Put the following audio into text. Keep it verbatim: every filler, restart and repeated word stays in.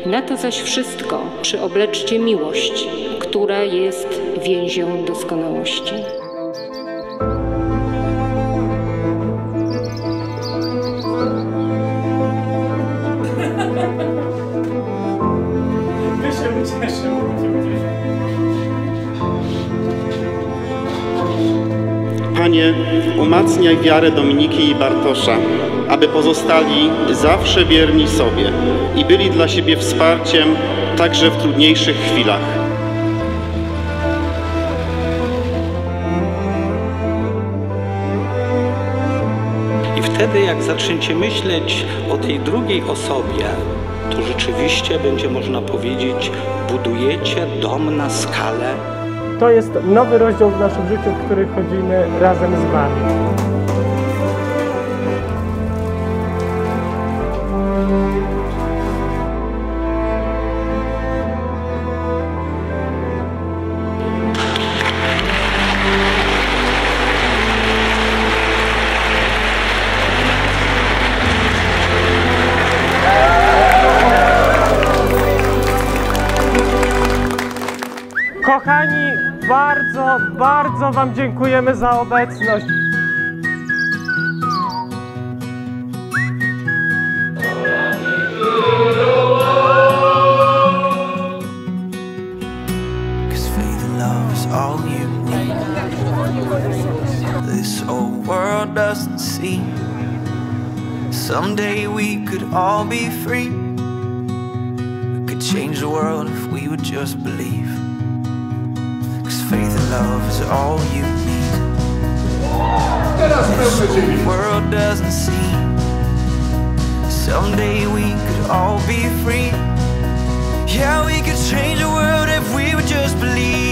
Na to zaś wszystko przyobleczcie miłość, która jest więzią doskonałości. My się ucieszymy. Panie, umacniaj wiarę Dominiki i Bartosza, aby pozostali zawsze wierni sobie i byli dla siebie wsparciem także w trudniejszych chwilach. I wtedy, jak zaczniecie myśleć o tej drugiej osobie, to rzeczywiście będzie można powiedzieć, budujecie dom na skalę. To jest nowy rozdział w naszym życiu, w który chodzimy razem z Wami. Kochani, bardzo, bardzo Wam dziękujemy za obecność. Someday we could all be free. We could change the world if we would just believe. Cause faith and love is all you need. This whole world doesn't see. Someday we could all be free. Yeah, we could change the world if we would just believe.